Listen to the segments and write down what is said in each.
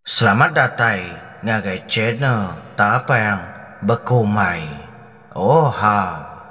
Selamat datang ngagai channel Tapang Bekumai. Oh ha.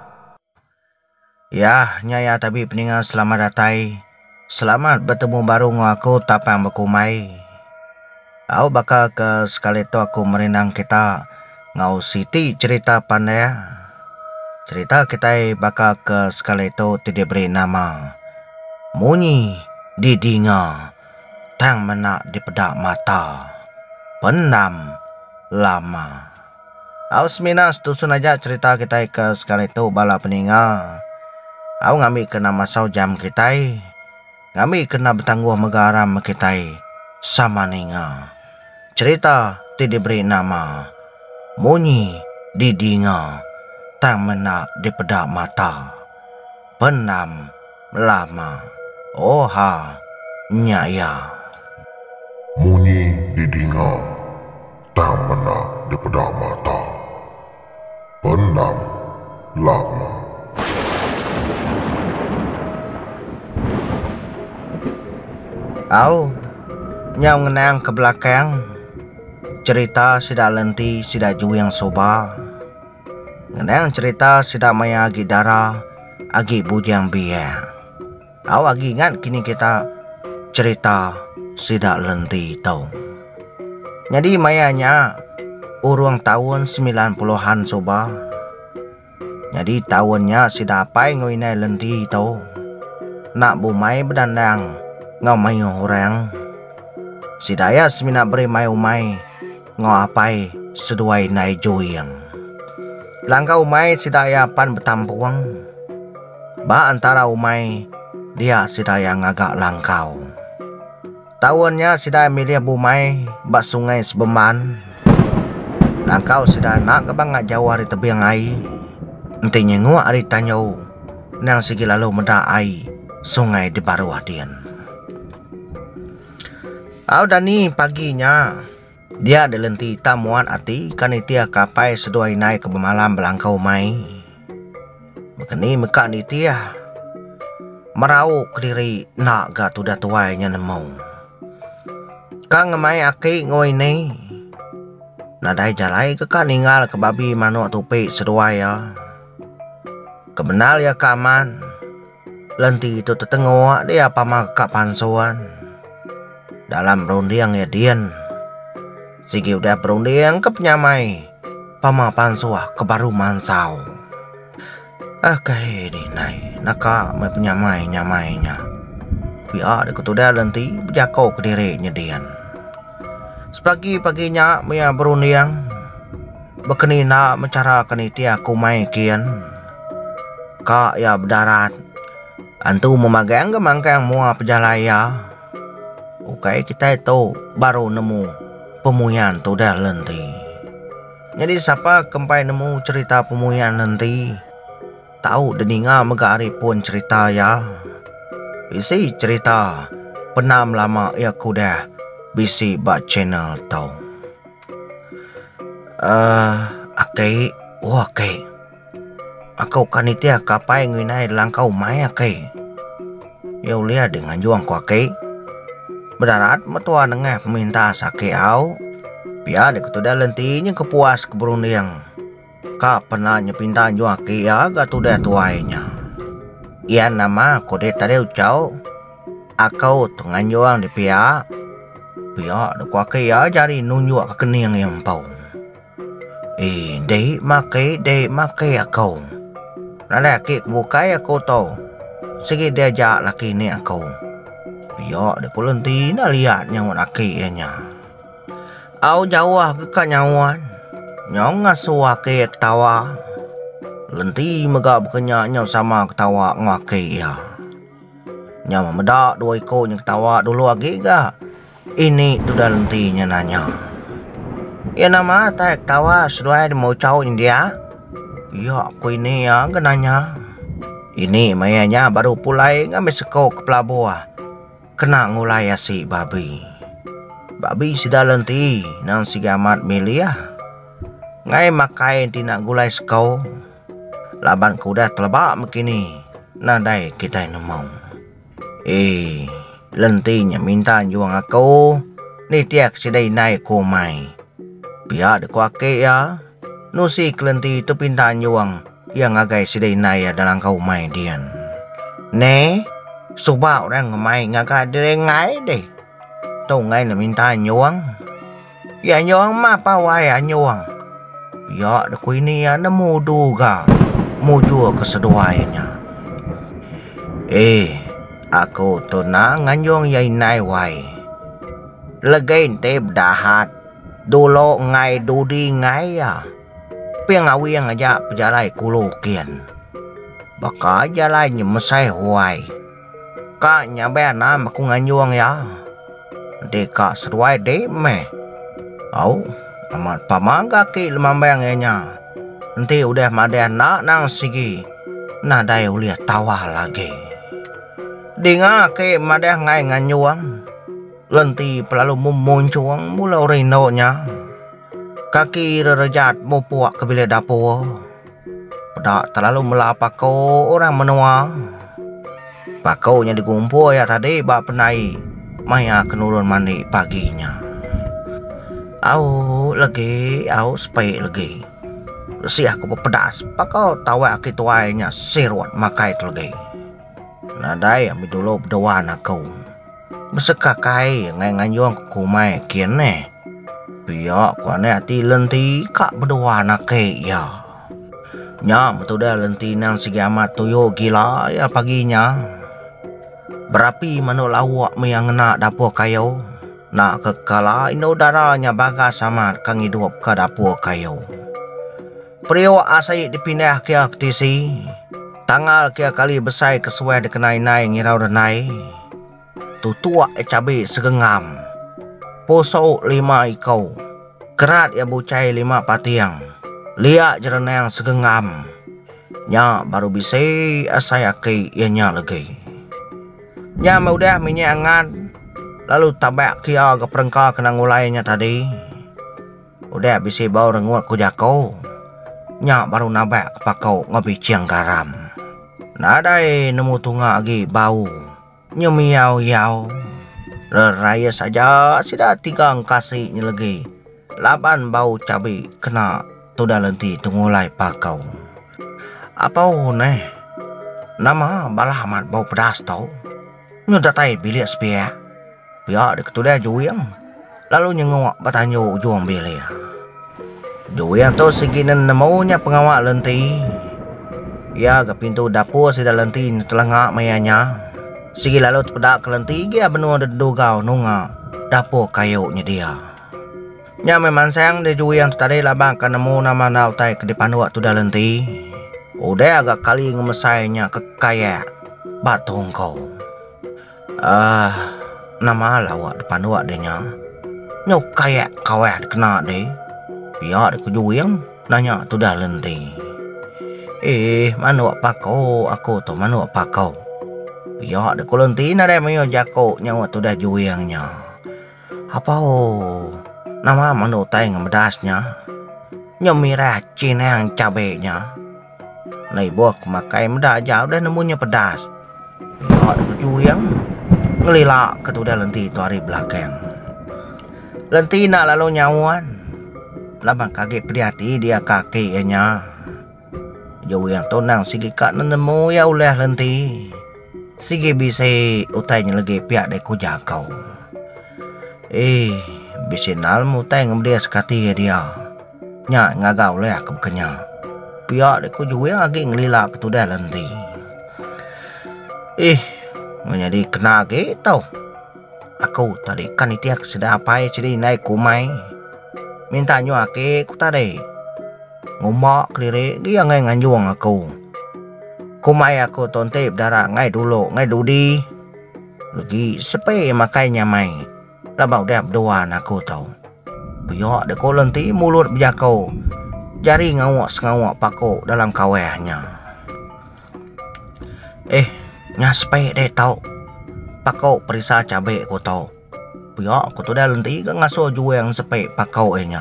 Ya, nyaya tapi peningan selamat datang. Selamat bertemu baru dengan aku Tapang Bekumai. Aku bakal ke sekali tu aku merenang kita ngau Siti cerita pandai. Cerita kita bakal ke sekali tu tidak beri nama. Munyi di dinga, tang menak di pedak mata, pendam lama. Aku semina setusun aja cerita kita ke sekali tu bala peninga. Aku ngambil kena masau jam kita, ngambil kena bertangguh megaram kita sama ninga. Cerita tidak beri nama. Munyi di dinga, tang menak di pedak mata, pendam lama. Oh ha, nyaya. Munyi di dinga, tak menak di pedak mata, pendam lama. Au, nyau ngenang ke belakang. Cerita sudah lenti, sudah juang soba. Ngenang cerita sudah maya agi darah, agi bujang biaya. Au agi ingat kini kita cerita sudah lenti tau. Jadi mayanya urung tahun 90-an soba. Jadi tahunnya sudah apa ngoinai lenti tau. Nak bumai berdandang ngau mayu orang. Sidaya semina beri mai umai ngau apai seduai nai joyang. Langkah umai sidaya pan betampuang. Ba antara umai dia sidaya ngagak langkau. Tahunnya sidaya milih bumai bak sungai sebeman. Langkau sidaya nak ke bangga jauh hari tebiang ai. Entinya ngua hari tanyau nang sigi lalu meda ai sungai di baru adian. Au dani paginya dia delenti tamuan ati kanitia kapai seduai naik ke bemalam belangkau mai. Bekeni meka nitia merau kediri nak gatu dah tuainya nemu. Kang ngemai aki ngoi ni nadai jalai ke kan ningal ke babi manuk tupi seduai ya. Kebenal ya kaman lenti itu tetengok dia pamak kak pansuan. Dalam berundiang ya dian sigi udah berundiang ke penyamai pama pansuah ke baru mansau. Kayak di nai naka mai penyamai nyamainya. Pia dekat udah lenti berjakau ke diri nyedian. Sepagi-paginya mia berundiang bekeni nak mencara kenitia kumai kian. Kak ya berdarat antu memagang ke mangkang mua pejalaya. Oke kita itu baru nemu pemuyan tu dah lenti. Jadi siapa kempai nemu cerita pemuyan lenti tahu deninga megari pun cerita ya. Bisi cerita penam lama ya kuda bisi bak channel tau. Akai, akai. Aku kanitia kapai nginai langkau mai akai. Ya lihat dengan juang ku akai. Berdarat metua nengah minta sakit au. Biar dia ketudah lentinya kepuas keberundiang. Kak pernah nyepinta juang kia gak tudah tuainya. Ia nama kode tadi ucau. Aku tengah juang di pihak. Pihak dekwa kia jari nunjuk ke kening yang pau. Dek makai aku. Lelaki kebukai aku tau. Segi diajak laki ni aku. Biar dia kulenti nak lihat nyawa akhirnya. Au jauh ke kanyawan. Nyong ngasuh ke ketawa. Lenti megak berkenyak nyaw sama ketawa ngake ya. Nyawa medak dua ikut yang ketawa dulu lagi ga. Ini tu dah lentinya nanya. Ya nama tak ketawa seduai mau cau dia. Ya aku ini ya genanya. Ini mayanya baru pulai ngambil sekok ke pelabuhan. Kena ngulai si babi. Babi sudah lenti nang si gamat milia. Ngai makai tina gulai sekau. Laban kuda telebak begini. Nadai kita nemu. Lentinya minta juang aku. Ni tiak sidai nai ko mai. Pia de kwa ke ya. Nusi kelenti tu pinta nyuang yang agai sidai nai ya dalam kau mai dian. Ne, subau orang mai ngagai dire ngai deh. Tau ngai na minta nyuang. Ya nyuang ma pa wai ya nyuang. Pia de ko ini ya nemu duga. Muju keseduainya. Aku tu na nganyong yai nai wai. Legain te dahat. Dulu ngai dudi ngai ya. Piang awiang aja pejalai kulo kian. Baka jalai nyemesai huai. Kak nyabe nam aku nganyong ya. Deka seruai de me. Au, amat pamangga ki lemambang nya. Nanti udah mada nak nang sigi. Nadai ulia tawa lagi. Dengar ke mada ngai nganyong. Lenti pelalu memuncung mula rinonya. Kaki rerejat mupuak ke bilik dapur. Tak terlalu melapako orang menua. Pakaunya digumpul ya tadi bak penai. Maya kenurun mandi paginya. Au lagi, au spek lagi. Si aku pedas. Pakau tawa aki tuainya sirwat makai lagi. Nadai ambil dulu berdoan aku. Besekakai ngai nganyong kumai kian ne. Pia kuane ati lenti kak berdoa nak ya. Nya betul dah lenti nang segi amat tuyo gila ya paginya. Berapi mano lawak me yang ngena dapur kayu. Nak kekala ino darahnya bagas sama kang hidup ke dapur kayu. Priwa asai dipindah ke aktisi. Tanggal kia kali besai kesuai dikenai nai ngirau renai. Tutua cabai segengam. Poso 5 ikau. Kerat ya bucai 5 patiang. Liak jerenang segengam. Nya baru bisa asayaki ianya lagi. Nya udah minyangan. Lalu tabak kia ke perengka kena ngulainya tadi. Udah bisa bawa rengut ku jako. Nya baru nabak kepakau ngabiciang garam. Nadai nemu tunga lagi bau. Nyemiau-yau. Raya saja sudah 3 kasihnya lagi. Laban bau cabai kena tudah lenti tungulai pakau. Apa ne? Nama balah amat bau pedas tau. Nyudah tai bilik sepia. Pihak dek tudah juyang. Lalu nyengok batanyo juang bilik. Juyang tu segini nemunya pengawak lenti. Ya ke pintu dapur sudah lenti telengak mayanya. Sigi lalu pedak kelenti dia benua dedugau nunga dapur kayunya dia. Nya memang sayang dia juga yang tadi labang kan nemu nama nautai ke depan waktu dah lenti. Udah agak kali ngemesainya ke kaya batung kau. Nama lawak depan wak denya. Nyok kaya kawah kena deh. Biar aku juga yang nanya tu dah lenti. Mana wak pakau aku tu mana wak pakau. Ya, ada kolontina deh mayo jako nyawa tu dah juangnya. Apa nama mano tay ngemedasnya. Nyemira cina yang cabenya. Nai buak makai medah jauh dah nemunya pedas. Ya, ada juang. Ngelilak ke tu dah lenti tu hari belakang. Lenti nak lalu nyawan. Labang kaget priati dia kakinya. Jauh yang tonang sigi kak nemu ya oleh lenti. Sige bisa utainya lagi pihak dek ku jakau. Bisa nalmu utai ngemdia sekati ya dia. Nya ngagau leh aku kenya. Pihak dek ku juga lagi ngelilak tu dah lenti. Menjadi kena ke tau. Aku tadi kan itiak sudah apa ya jadi naik kumai. Minta nyuake ku tadi. Ngomak kelire dia ngai nganjuang aku. Kumai aku tontip darah ngai dulu ngai dudi. Lagi sepe makainya mai. Labau dah berdoan aku tau. Biar dek ko lenti mulut berjakau. Jari ngawak sengawak pakok dalam kawahnya. Nya sepe deh tau. Pakok perisa cabai aku tau. Biar aku tu dah lenti ke ngasuh juga yang sepe pakok nya.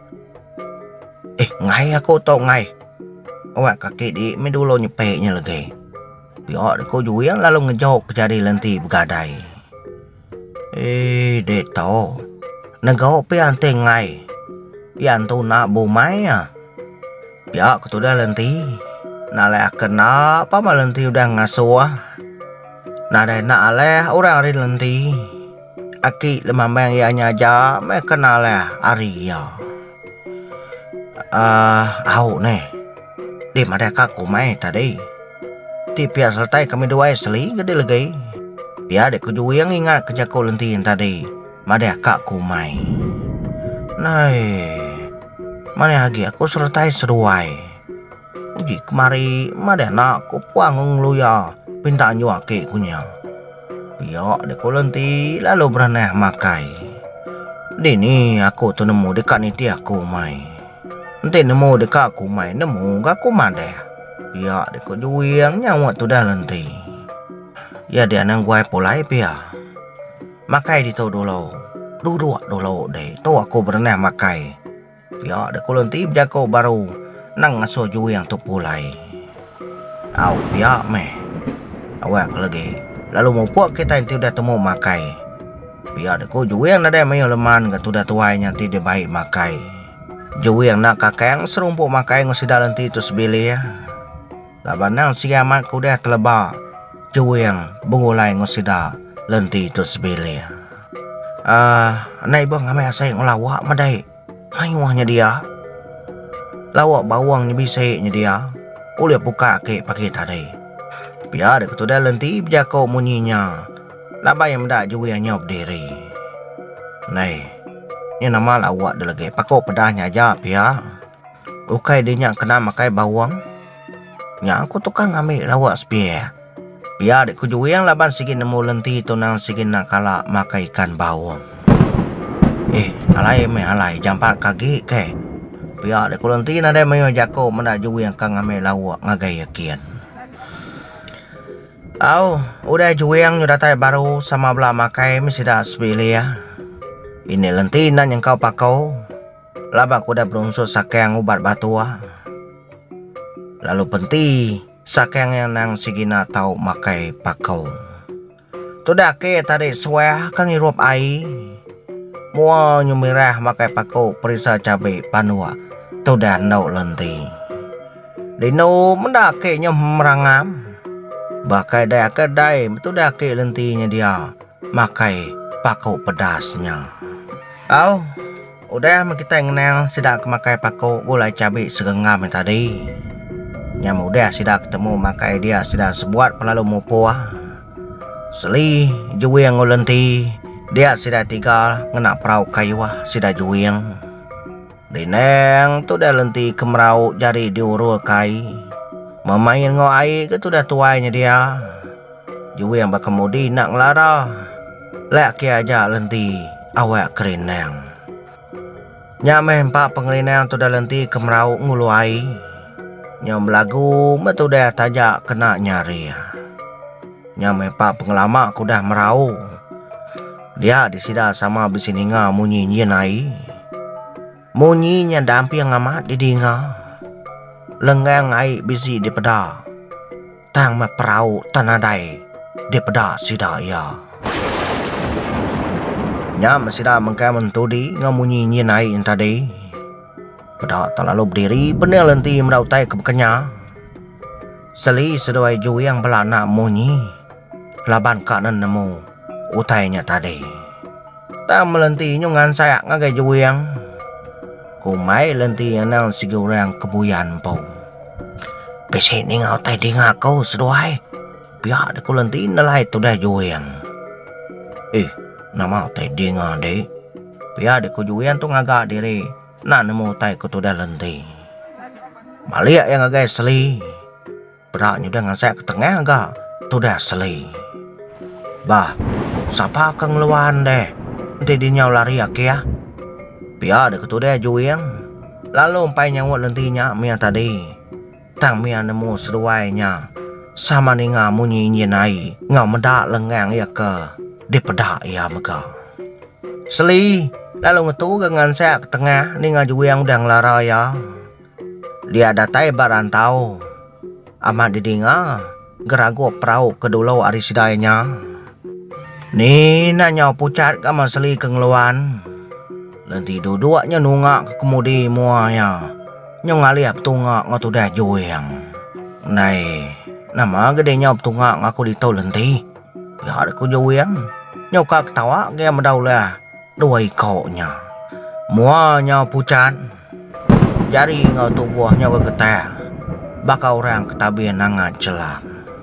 Ngai aku tau ngai. Awak kaki di me dulu nyepeknya lagi. Biar aku juga lalu ngejok ke jari lenti bergadai. Dek tau. Negau pian tengai. Pian tu nak bumai ya. Ya aku tu dah lenti. Naleh kenapa mah lenti udah ngasuh. Nadai nak aleh orang ri lenti. Aki lemah meng ya nyaja me kenal ari ya. Au nih. Di mana kakku mai tadi. Ti pihak selesai kami dua asli gede lagi. Pihak dek kuju yang ingat kerja kau lenti tadi. Mana kakku mai. Nai. Mana lagi aku selesai seruai. Uji kemari mana nak ku puang lu ya. Pinta nyuake kunya. Pihak dek kau lenti lalu beranah makai. Dini aku tu nemu dekat niti aku mai. Nanti nemu dekat aku mai nemu gak aku mana. Ya, dia kau juang nyawa tu dah lenti. Ya dia nang guai polai pia. Makai di tau dulu. Dulu deh. Tu aku berenang makai. Ya, dia kau lenti berjago baru nang ngasuh juang tu polai. Au pia meh. Awak lagi. Lalu mau puak kita yang tidak temu makai. Pia dia kau juang nada mayo leman gak tu dah tuai nanti dia baik makai. Juang nak kakang serumpuk makai ngosidah lenti tu sebili ya. Labanang si amat kuda teleba juang bungulai ngosida lenti tu sebili. Nai bang ame asai ngelawak madai. Hayuahnya dia. Lawak bawangnya bisanya dia. Boleh buka ke pakai tadi. Biar dia ketudah lenti berjako munyinya. Laba yang mendak juang nyop diri. Nai. Ini nama lawak dia lagi. Pakau pedahnya aja pia. Ukai dia kena makai bawang. Ya aku tukang ambil lawak sepia. Biar dek kuju yang laban sikit nemu lenti tu nang sikit nak kalak makai ikan bawang. Alai jampat kaki ke. Biar dek lenti nade mayo jako mana ju yang kang ambil lawak ngagai yakian. Udah ju yang nyudah tay baru sama belah makai mesti dah sepilih ya. Ini lenti nan yang kau pakau. Laba aku dah berunsur sakang ubat batua. Lalu penti sakang yang nang sigina tau makai pakau. Tu dah ke tadi suah kang irup ai. Mua nyumirah makai pakau perisa cabai panua. Tu dah nau lenti. Dino mendak ke nyom merangam. Bakai daya kedai tu dah ke lentinya dia makai pakau pedasnya. Udah kita ngenang sidak makai pakau gulai cabai segengam tadi. Yang mudah sudah ketemu makai dia sudah sebuat pelalu mupuah. Seli juang ngulenti dia sudah tinggal ngena perahu kayuah sudah juang. Dineng tu dah lenti kemerau jari diurul kai. Memain ngoai ke tu dah tuainya dia. Juang bakemudi nak ngelara. Lek aja lenti awak kerenang. Nyameh empat pengelinang tu dah lenti kemerau nguluai. Nyam lagu betul dah tajak kena nyari. Nyam pak pengelama aku dah merau. Dia disida sama bisininga munyinya nai. Munyinya dampi yang amat didinga. Lengang ai bisi di peda. Tang me perau tanadai di peda sida ya. Nyam sida mengkai mentudi ngamunyinya nai tadi. Pada terlalu berdiri benar lenti merautai ke bekenya. Seli seduai ju yang belana munyi. Laban kanan nemu utainya tadi. Tak melenti nyungan saya ngagai ju yang. Kumai lenti nang sigurang kebuyan pau. Besok ni ngau tai dinga kau seduai. Biar deku lenti nalai tu dah ju yang. Nama tai dinga deh. Biar deku ju yang tu ngagak diri. Nak nemu tai ku tu dah lenti. Balik yang agak seli. Beraknya udah ngasek ke tengah agak. Tu dah seli. Bah, siapa kang luan deh. Nanti dia nyau lari ya. Biar dia tu dah juing. Lalu umpai nyawut lentinya mia tadi. Tang mia nemu seduainya. Sama ni ngah munyi nyenai. Ngah medak lengang ya ke. Di pedak ya mega. Seli. Lalu ngetu dengan saya ke tengah ni ngaju yang udah ngelara ya. Dia datai barantau. Amat didinga geragu perahu kedulau ari sidainya. Ni nanya pucat kama seli kengeluan. Lenti dua-duanya nungak ke kemudi muanya. Nyong ngaliap tungak ngatu dah juang. Này, nama gedenya tungak ngaku di tau lenti. Ya aku juang. Nyong kak tawa ke medau lah. Dua ikoknya. Muanya pucat. Jari ngatu buahnya ke ketah. Baka orang ketabian nangat celam.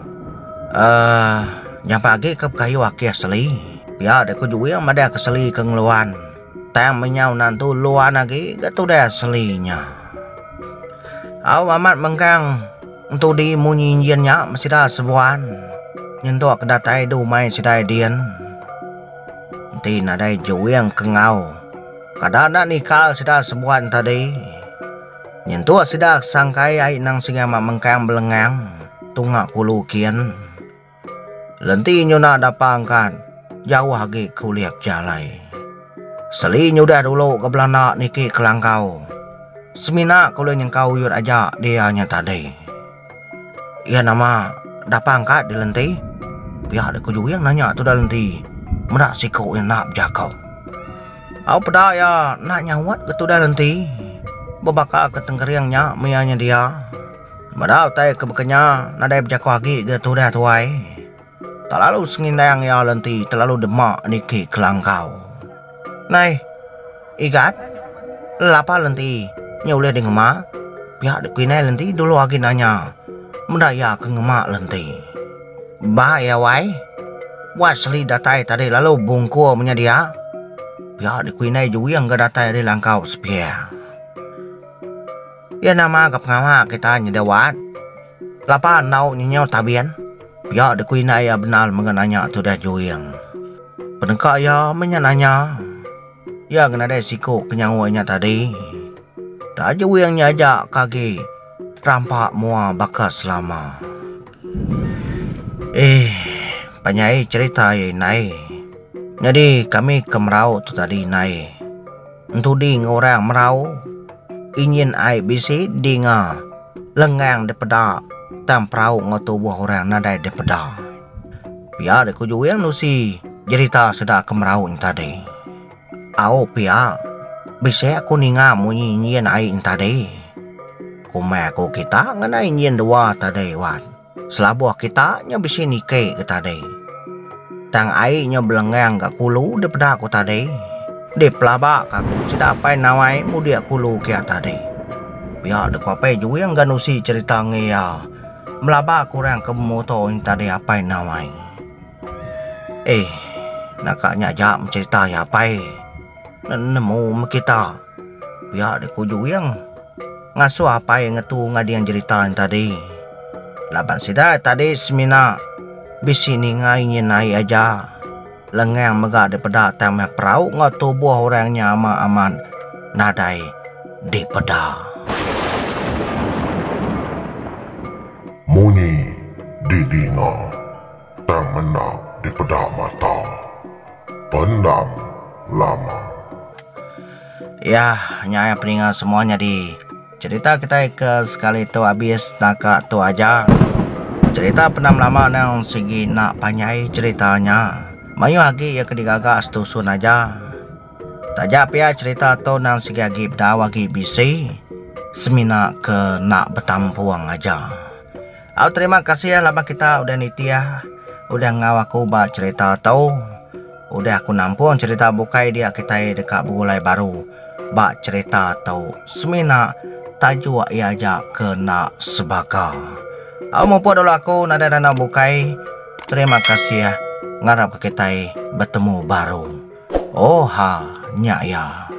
Yang pagi ke kayu aki asli. Ya aku juang mada keseli ke ngeluan. Tang menyau nantu luan lagi gatu dah aslinya. Aw amat mengkang untuk di munyinya masih dah sebuan. Nyentuh kedatai du mai sidai dian. Nanti nadai juang kengau. Kadang nikal sudah sebuan tadi. Nyentuh sudah sangkai ai nang singa mengkang belengang. Tungak kulu kian. Lenti nyuna dapangkan. Jauh lagi kuliap jalai. Seli nyudah dulu ke belana niki kelangkau. Semina kalau yang kau yur aja dia nya tadi. Ya nama dapangkat di lenti. Biar aku juga yang nanya tu dah lenti. Menak si kau yang nak jakau. Au pada ya nak nyawat ke tu dah lenti. Babaka ke tengkeriangnya mianya dia. Madau tai ke bekenya nadai berjakau lagi ke tu dah tuai. Tak lalu sengindang ya lenti terlalu demak niki kelangkau. Này, igat, lapa lenti, nyaulia di ngema, pihak di kuinai lenti dulu lagi nanya, mendaya ke ngema lenti. Bahaya wai, wasli datai tadi lalu bungku menyedia, pihak di kuinai juga yang gak datai di langkau sepia. Ya nama ke pengama kita nyedawat, lapa nau nyenyau tabian, pihak di kuinai ya benar mengenanya tu dah juang. Penengkak ya menyananya. Ya kena ada siko kenyawanya tadi. Tak aja yang nyajak kaki. Rampak mua bakat selama. Panyai cerita ye nai. Jadi kami ke merau tu tadi nai. Untuk ding orang merau. Ingin ai bisi dinga. Lengang de peda. Tam perau ngotu buah orang nadai de peda. Biar aku juga yang nusi. Cerita sedang ke merau tadi. Au pia, bisa aku ninga munyi nyen ai tadi. Kuma aku kita nganai nyen dua tadi wan. Selabuh kita nya bisa nike ke tadi. Tang ai nya belengang ke kulu daripada aku tadi. Di pelaba aku sudah apa nawai mudia kulu kia tadi. Biar dek apa juga yang ganusi cerita ngea. Melaba kurang ke moto tadi apa nawai. Nakaknya jam cerita ya apa. Nemu kita biar aku juga yang ngasuh apa yang ngetu ngadian ceritaan tadi. Laban sida tadi semina bisi ningai nyenai aja lengang megak daripada tamah perau ngatu buah orangnya aman nadai di peda. Munyi di dinga tak menak di peda mata. Pendam lama. Ya, nyaya peningat semuanya di cerita kita ke sekali tu habis nakak tu aja. Cerita pendam lama nang segi nak panyai ceritanya. Mayu lagi ya kedigagak setusun aja. Tajak pia cerita tu nang segi lagi berdawa lagi bisi. Semina ke nak bertampuang aja. Aku terima kasih ya lama kita udah nitia. Udah ngawaku bak cerita tu. Udah aku nampung cerita bukai dia kita dekat Bulai Baru. Bak cerita tau semina tajuk ia aja kena sebaga. Aku mau dulu aku nada dana bukai. Terima kasih ya. Ngarap ke kita bertemu baru. Oh ha nya ya.